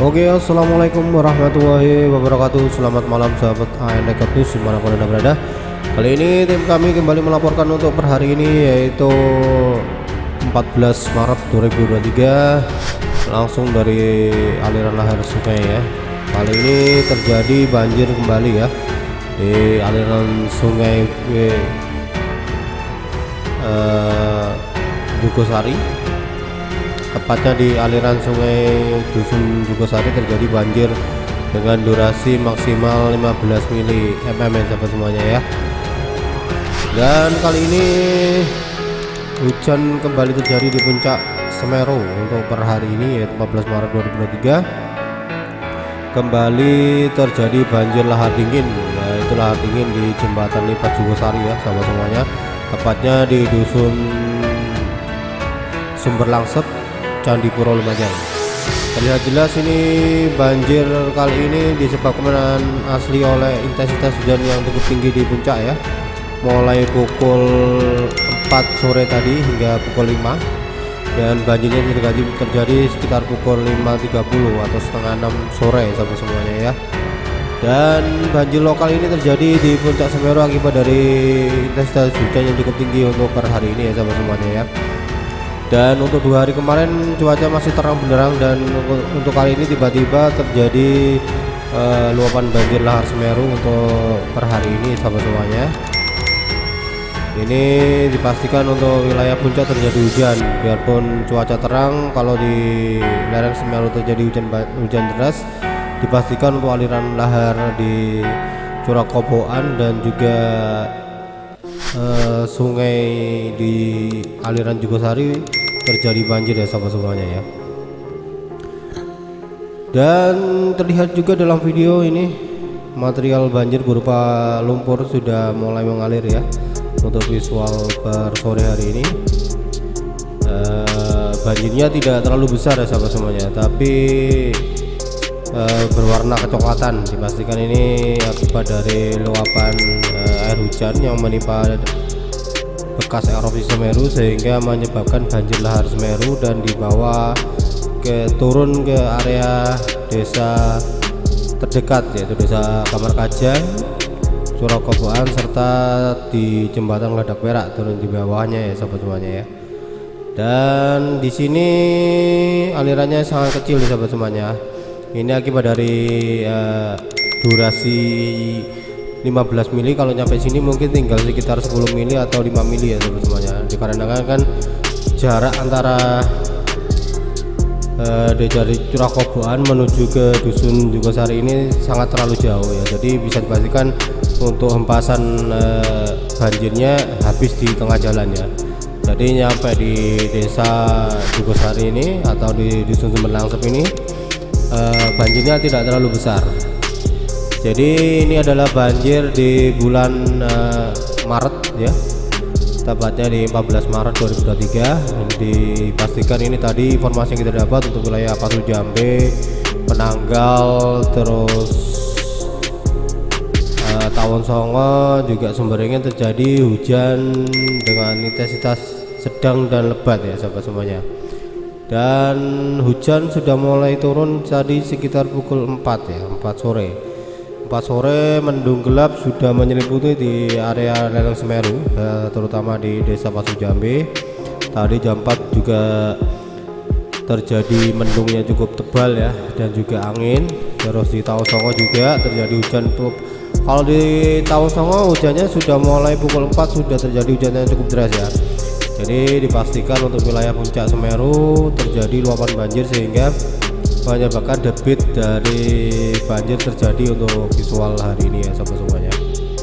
Oke, assalamualaikum warahmatullahi wabarakatuh. Selamat malam sahabat AND News dimanapun anda berada. Kali ini tim kami kembali melaporkan untuk per hari ini, yaitu 14 Maret 2023, langsung dari aliran lahar sungai ya. Kali ini terjadi banjir kembali ya di aliran sungai Jugosari. Tepatnya di aliran sungai Dusun Jugosari terjadi banjir dengan durasi maksimal 15 mm ya sahabat semuanya ya. Dan kali ini hujan kembali terjadi di puncak Semeru untuk per hari ini, yaitu 14 Maret 2023. Kembali terjadi banjir lahar dingin, yaitu lahar dingin di jembatan Lipat Jugosari ya sahabat semuanya. Tepatnya di Dusun Sumber Langsep, Candipuro Lumajang. Terlihat jelas ini banjir kali ini disebabkan asli oleh intensitas hujan yang cukup tinggi di puncak ya, mulai pukul 4 sore tadi hingga pukul 5, dan banjirnya terjadi sekitar pukul 5.30 atau setengah 6 sore sahabat semuanya ya. Dan banjir lokal ini terjadi di puncak Semeru akibat dari intensitas hujan yang cukup tinggi untuk per hari ini ya sahabat semuanya ya. Dan untuk 2 hari kemarin cuaca masih terang benderang, dan untuk kali ini tiba-tiba terjadi luapan banjir lahar Semeru untuk per hari ini sahabat semuanya. Ini dipastikan untuk wilayah puncak terjadi hujan, biarpun cuaca terang. Kalau di lereng Semeru terjadi hujan deras, dipastikan untuk aliran lahar di Curah Koboan dan juga sungai di aliran Jugosari terjadi banjir ya sahabat semuanya ya. Dan terlihat juga dalam video ini material banjir berupa lumpur sudah mulai mengalir ya. Untuk visual per sore hari ini banjirnya tidak terlalu besar ya sahabat semuanya, tapi berwarna kecoklatan. Dipastikan ini akibat dari luapan air hujan yang menimpa bekas erupsi Semeru, sehingga menyebabkan banjir lahar Semeru dan dibawa turun ke area desa terdekat, yaitu desa Kamar Kajang, Curah Koboan, serta di jembatan Ledak Perak turun di bawahnya ya sahabat semuanya ya. Dan di sini alirannya sangat kecil ya sahabat semuanya. Ini akibat dari durasi 15 mili. Kalau nyampe sini mungkin tinggal sekitar 10 mili atau 5 mili ya sahabat semuanya. Dikarenakan kan jarak antara dari Curah Koboan menuju ke Dusun Jugosari ini sangat terlalu jauh ya. Jadi bisa dipastikan untuk hempasan banjirnya habis di tengah jalan ya. Jadi nyampe di desa Jugosari ini atau di Dusun Sumber Langsep ini banjirnya tidak terlalu besar. Jadi ini adalah banjir di bulan Maret ya, tepatnya di 14 Maret 2023. Dipastikan ini tadi informasi yang kita dapat untuk wilayah Patu Jambe, Penanggal, terus Tawon Songo, juga Sumberengin terjadi hujan dengan intensitas sedang dan lebat ya sahabat semuanya. Dan hujan sudah mulai turun tadi sekitar pukul 4 ya, 4 sore mendung gelap sudah menyelimuti di area lereng Semeru, terutama di desa Patu Jambe. Tadi jam 4 juga terjadi mendung yang cukup tebal ya, dan juga angin. Terus di Tawon Songo juga terjadi hujan. Kalau di Tawon Songo hujannya sudah mulai pukul 4 sudah terjadi hujan yang cukup deras ya. Jadi dipastikan untuk wilayah puncak Semeru terjadi luapan banjir, sehingga menyebabkan debit dari banjir terjadi untuk visual hari ini ya sahabat semuanya.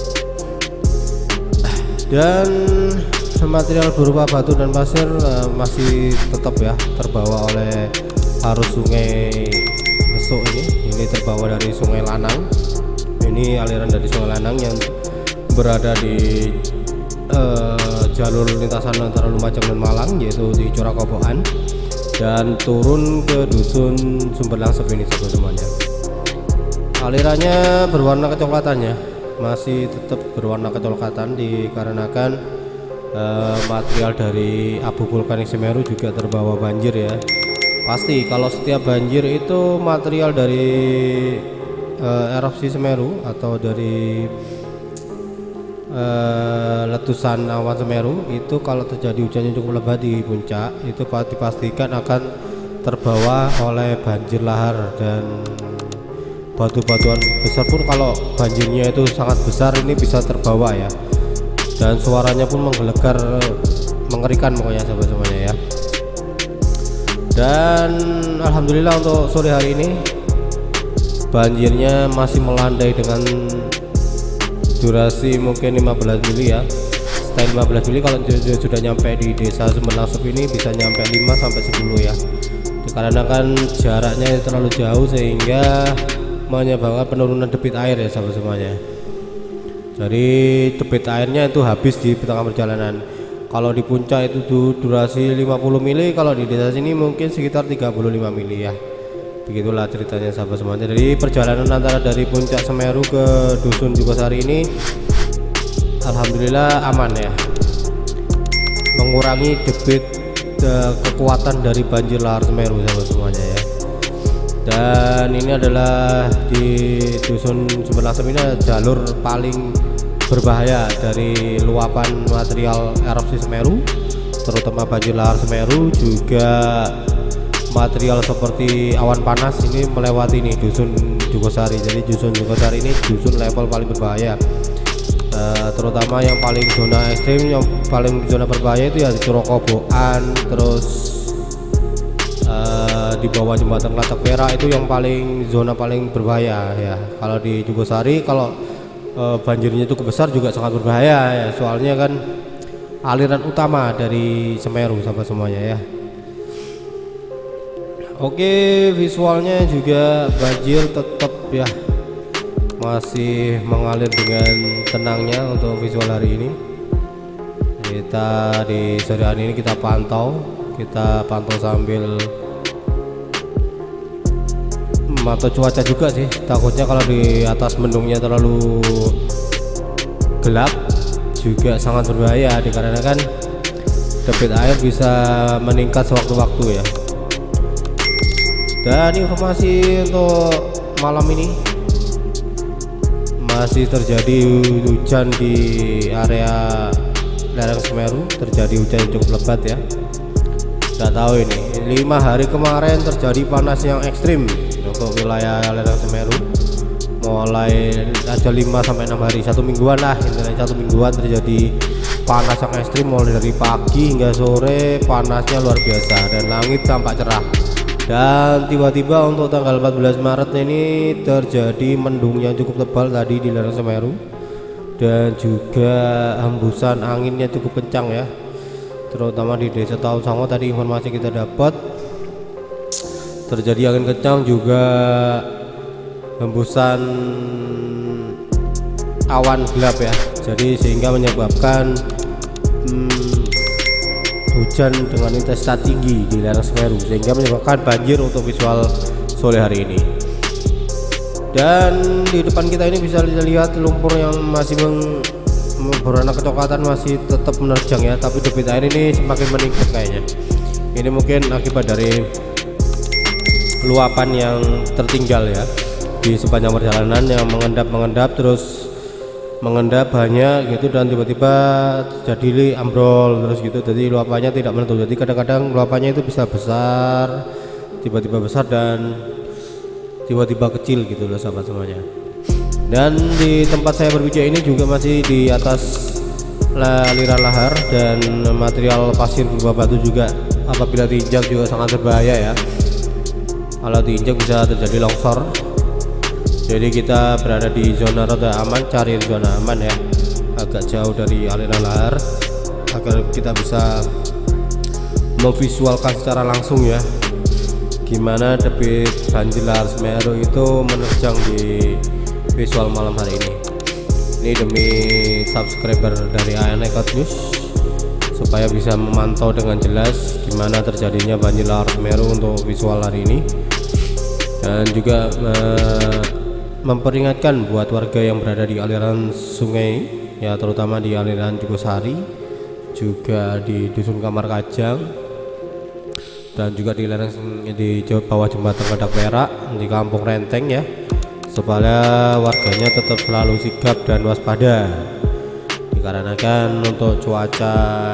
Dan material berupa batu dan pasir masih tetap ya terbawa oleh arus sungai Besuk ini terbawa dari Sungai Lanang. Ini aliran dari Sungai Lanang yang berada di jalur lintasan antara Lumajang dan Malang, yaitu di Curah Koboan, dan turun ke Dusun Sumber Langsep ini sahabat semuanya. Alirannya berwarna kecoklatan ya, masih tetap berwarna kecoklatan dikarenakan material dari abu vulkanik Semeru juga terbawa banjir ya. Pasti kalau setiap banjir itu material dari erupsi Semeru atau dari letusan awan Semeru itu kalau terjadi hujan yang cukup lebat di puncak itu dipastikan akan terbawa oleh banjir lahar, dan batu-batuan besar pun kalau banjirnya itu sangat besar ini bisa terbawa ya, dan suaranya pun menggelegar mengerikan pokoknya sahabat semuanya ya. Dan alhamdulillah untuk sore hari ini banjirnya masih melandai dengan durasi mungkin 15 mili ya. Setelah 15 mili kalau sudah nyampe di desa Sumber Nasup ini bisa nyampe 5 sampai 10 ya. Dikarenakan jaraknya terlalu jauh sehingga menyebabkan penurunan debit air ya sahabat semuanya. Jadi debit airnya itu habis di tengah perjalanan. Kalau di puncak itu durasi 50 mili, kalau di desa sini mungkin sekitar 35 mili ya. Begitulah ceritanya sahabat semuanya. Jadi perjalanan antara dari puncak Semeru ke dusun Jugosari ini alhamdulillah aman ya, mengurangi debit kekuatan dari banjir lahar Semeru sahabat semuanya ya. Dan ini adalah di dusun Sumber Nasup ini jalur paling berbahaya dari luapan material erupsi Semeru, terutama banjir lahar Semeru, juga material seperti awan panas ini melewati ini dusun Jugosari. Jadi dusun Jugosari ini dusun level paling berbahaya, terutama yang paling zona ekstrim, yang paling zona berbahaya itu ya di Curokoboan, terus di bawah jembatan Klatak Perak itu yang paling zona paling berbahaya ya. Kalau di Jugosari kalau banjirnya cukup besar juga sangat berbahaya ya, soalnya kan aliran utama dari Semeru sahabat semuanya ya. Oke, visualnya juga banjir tetap ya masih mengalir dengan tenangnya untuk visual hari ini. Kita di sore hari ini kita pantau sambil memantau cuaca juga sih. Takutnya kalau di atas mendungnya terlalu gelap juga sangat berbahaya, dikarenakan debit air bisa meningkat sewaktu-waktu ya. Dan informasi untuk malam ini masih terjadi hujan di area lereng Semeru, terjadi hujan yang cukup lebat ya. Nggak tahu ini 5 hari kemarin terjadi panas yang ekstrim untuk wilayah lereng Semeru, mulai ada 5 sampai 6 hari, 1 mingguan lah intinya, 1 mingguan terjadi panas yang ekstrim, mulai dari pagi hingga sore panasnya luar biasa dan langit tampak cerah. Dan tiba-tiba untuk tanggal 14 Maret ini terjadi mendung yang cukup tebal tadi di lereng Semeru, dan juga hembusan anginnya cukup kencang ya, terutama di desa Taun Sango. Tadi informasi kita dapat terjadi angin kencang, juga hembusan awan gelap ya, jadi sehingga menyebabkan hujan dengan intensitas tinggi di lereng Semeru, sehingga menyebabkan banjir untuk visual sore hari ini. Dan di depan kita ini bisa dilihat lumpur yang masih berwarna kecoklatan masih tetap menerjang ya, tapi debit air ini semakin meningkat kayaknya. Ini mungkin akibat dari luapan yang tertinggal ya di sepanjang perjalanan, yang mengendap terus mengendap banyak gitu, dan tiba-tiba jadi ambrol terus gitu, jadi luapannya tidak menentu. Jadi kadang-kadang luapannya itu bisa besar, tiba-tiba besar, dan tiba-tiba kecil gitu loh sahabat semuanya. Dan di tempat saya berbicara ini juga masih di atas aliran lahar, dan material pasir berupa batu juga apabila diinjak juga sangat berbahaya ya. Kalau diinjak bisa terjadi longsor. Jadi kita berada di zona rada aman, cari zona aman ya, agak jauh dari aliran lahar agar kita bisa memvisualkan secara langsung ya gimana debit banjir lahar Semeru itu menerjang di visual malam hari ini. Ini demi subscriber dari ANECOT News supaya bisa memantau dengan jelas gimana terjadinya banjir lahar Semeru untuk visual hari ini, dan juga memperingatkan buat warga yang berada di aliran sungai ya, terutama di aliran Jugosari, juga di dusun Kamar Kajang, dan juga di lereng di bawah jembatan Kedak Perak di Kampung Renteng ya, supaya warganya tetap selalu sigap dan waspada dikarenakan untuk cuaca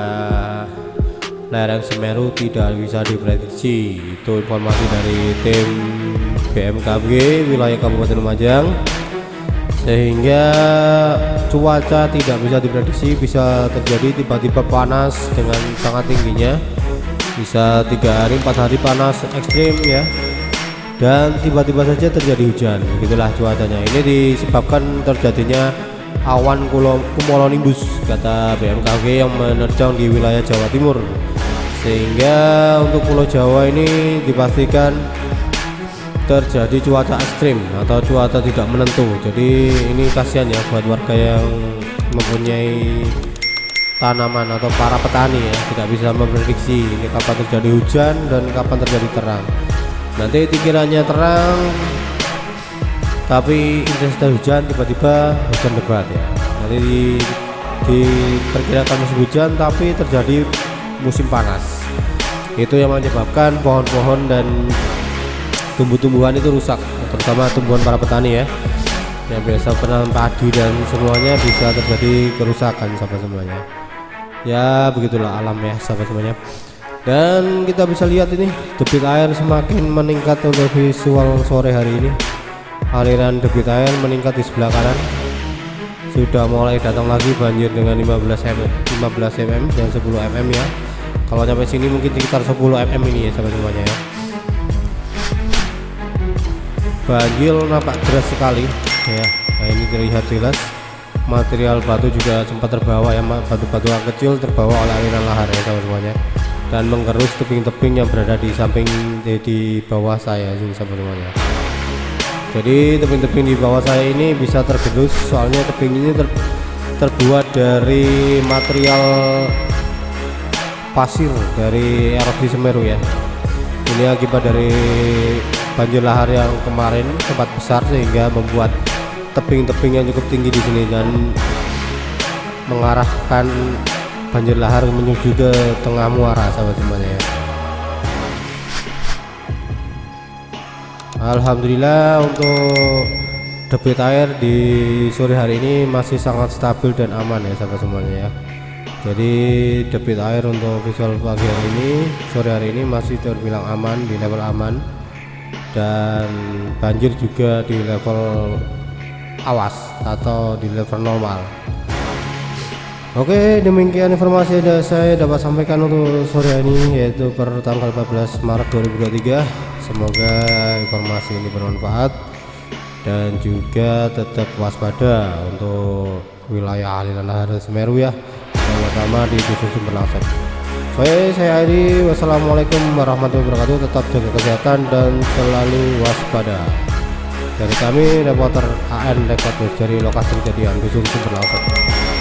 lereng Semeru tidak bisa diprediksi. Itu informasi dari tim BMKG wilayah Kabupaten Lumajang, sehingga cuaca tidak bisa diprediksi, bisa terjadi tiba-tiba panas dengan sangat tingginya, bisa 3 hari 4 hari panas ekstrim ya, dan tiba-tiba saja terjadi hujan. Begitulah cuacanya. Ini disebabkan terjadinya awan cumulonimbus kata BMKG yang menerjang di wilayah Jawa Timur, sehingga untuk Pulau Jawa ini dipastikan terjadi cuaca ekstrim atau cuaca tidak menentu. Jadi ini kasihan ya buat warga yang mempunyai tanaman atau para petani ya, tidak bisa memprediksi kapan terjadi hujan dan kapan terjadi terang. Nanti dikiranya terang tapi intensitas hujan tiba-tiba hujan lebat ya. Nanti diperkirakan musim hujan tapi terjadi musim panas. Itu yang menyebabkan pohon-pohon dan tumbuh-tumbuhan itu rusak, terutama tumbuhan para petani ya, yang biasa penanam padi dan semuanya bisa terjadi kerusakan sahabat semuanya. Ya begitulah alam ya sahabat semuanya. Dan kita bisa lihat ini debit air semakin meningkat untuk visual sore hari ini. Aliran debit air meningkat di sebelah kanan, sudah mulai datang lagi banjir dengan 15 mm dan 10 mm ya. Kalau sampai sini mungkin sekitar 10 mm ini ya sahabat semuanya ya. Banjir nampak deras sekali ya. Nah, ini terlihat jelas material batu juga sempat terbawa ya, batu-batu kecil terbawa oleh aliran lahar ya sahabat semuanya, dan menggerus tebing-tebing yang berada di samping di bawah saya ini sahabat semuanya. Jadi tebing-tebing di bawah saya ini bisa tergerus, soalnya tebing ini terbuat dari material pasir dari erupsi Semeru ya. Ini akibat dari banjir lahar yang kemarin sempat besar, sehingga membuat tebing-tebing yang cukup tinggi di sini dan mengarahkan banjir lahar menuju ke tengah muara sahabat semuanya ya. Alhamdulillah untuk debit air di sore hari ini masih sangat stabil dan aman ya sahabat semuanya ya. Jadi debit air untuk visual pagi hari ini, sore hari ini masih terbilang aman, di level aman, dan banjir juga di level awas atau di level normal. Oke, demikian informasi yang saya dapat sampaikan untuk sore ini, yaitu per tanggal 14 Maret 2023. Semoga informasi ini bermanfaat dan juga tetap waspada untuk wilayah aliran lahar Semeru ya, terutama di dusun Sumberlangsep. Saya Adi, wassalamualaikum warahmatullahi wabarakatuh. Tetap jaga kesehatan dan selalu waspada. Dari kami reporter AN Reporter dari lokasi kejadian dusun Sumberlangsep.